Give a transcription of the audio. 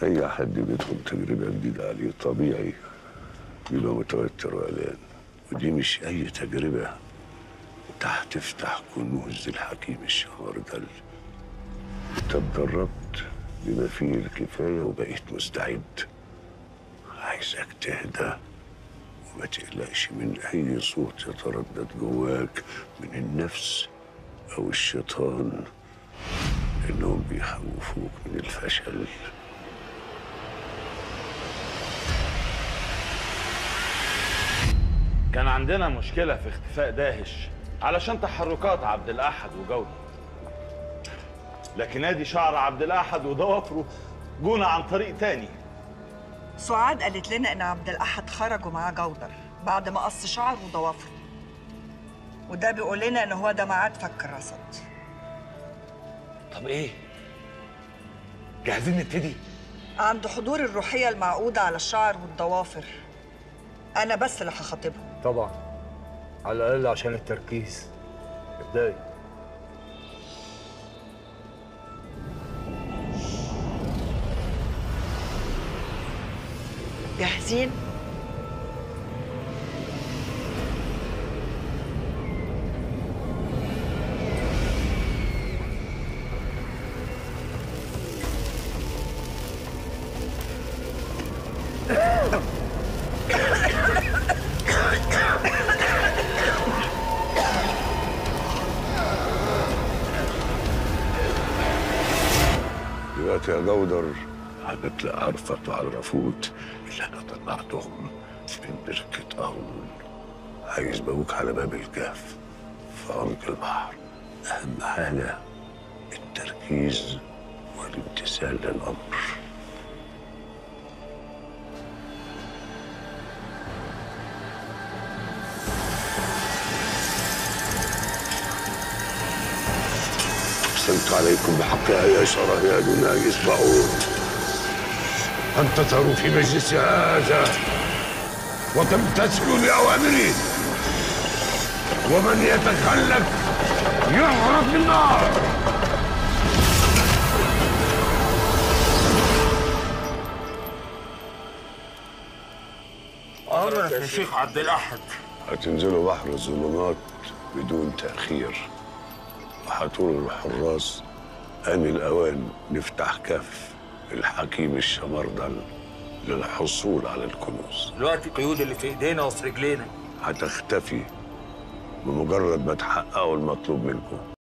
أي حد بيدخل تجربة جديدة عليه طبيعي بيبقى متوتر وقلقان، ودي مش أي تجربة. أنت هتفتح كنوز الحكيم الشمردل. أنت اتدربت بما فيه الكفاية وبقيت مستعد. عايزك تهدى وما تقلقش من أي صوت يتردد جواك من النفس أو الشيطان، إنهم بيخوفوك من الفشل. كان عندنا مشكلة في اختفاء داهش علشان تحركات عبد الأحد وجودة، لكن ادي شعر عبد الأحد وضوافره جونا عن طريق تاني. سعاد قالت لنا ان عبد الأحد خرجوا معاه جودر بعد ما قص شعره وضوافره، وده بيقول لنا ان هو ده ميعاد فك الرصد. طب ايه؟ جاهزين نبتدي؟ عند حضور الروحية المعقودة على الشعر والضوافر أنا بس اللي هخاطبهم. طبعا، على الأقل عشان التركيز. ابدأي. جاهزين؟ دلوقتي يا جودر هتطلع عرفت وعلى الرفوت اللي انا طلعتهم من بركة قارون. هيسبقوك على باب الكهف في عمق البحر. أهم حاجة التركيز والامتثال للأمر. أقسمت عليكم بحقها يا شرى يا دنيا اسمعون. أن تظهروا في مجلس هذا وتمتثلوا لأوامري، ومن يتخلف يغرق بالنار. أمرك يا شيخ عبد الأحد. هتنزلوا بحر الظلمات بدون تأخير، وهتقولوا للحراس آن الأوان نفتح كف الحكيم الشمردل للحصول على الكنوز. دلوقتي القيود اللي في إيدينا وفي رجلينا هتختفي بمجرد ما تحققوا المطلوب منكم.